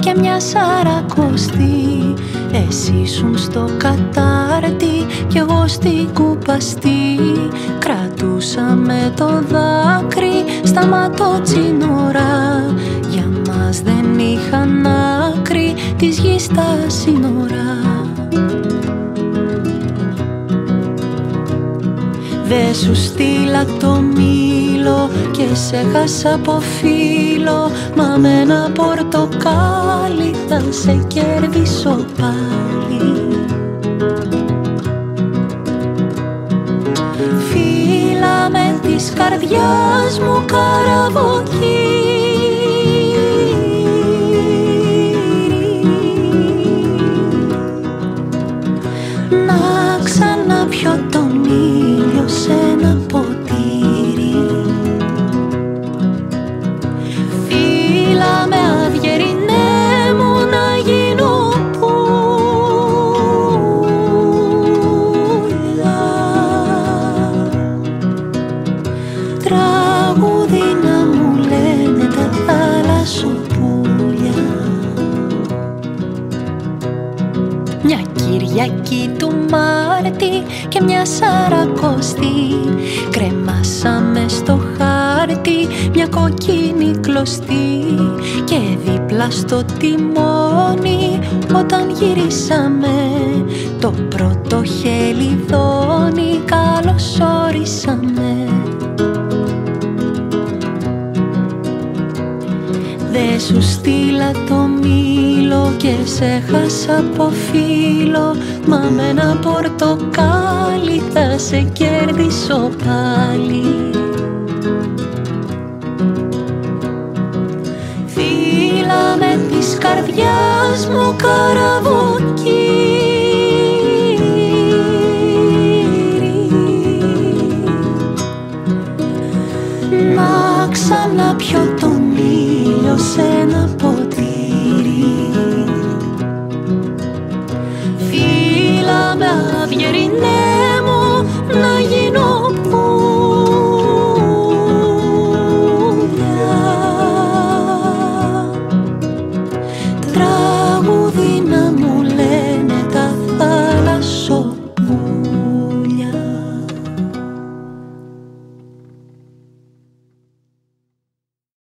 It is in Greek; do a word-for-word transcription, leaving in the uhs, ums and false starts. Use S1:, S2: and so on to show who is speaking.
S1: και μια σαρακοστή. Εσύ ήσουν στο κατάρτι κι εγώ στην κουπαστή. Κρατούσαμε το δάκρυ στα ματοτσίνορα. Για μας δεν είχαν άκρη της γης τα σύνορα. Δε σου στείλα το μήλο και σε χάσα από φίλο, μα με ένα πορτοκάλι θα σε κέρδισω πάλι. Φύλαμε της καρδιάς μου καραβοκύρι, να ξαναπιω τον ήλιο σε ένα ποτήρι. Φύλαμε αυγερινέ μου να γίνω πουλιά, τραγούδι να μου λένε τα θάλασσοπούλια. Μια Κυριακή του Μάρτη και μια σαρακοστή, κρεμάσαμε στο χάρτη μια κοκκίνη κλωστή. Και δίπλα στο τιμόνι όταν γυρίσαμε, το πρώτο χελιδόνι καλωσορίσαμε. Δε σου στείλα το μήλο και σε χάσα από φίλο, μα με ένα πορτοκάλι θα σε κέρδισω πάλι. Φύλαμε της καρδιάς μου καραβοκύρι, να ξαναπιω τον ήλιο σε ένα ποτήρι. Φύλαμε αυγερινέ μου να γίνω πουλιά, τραγούδι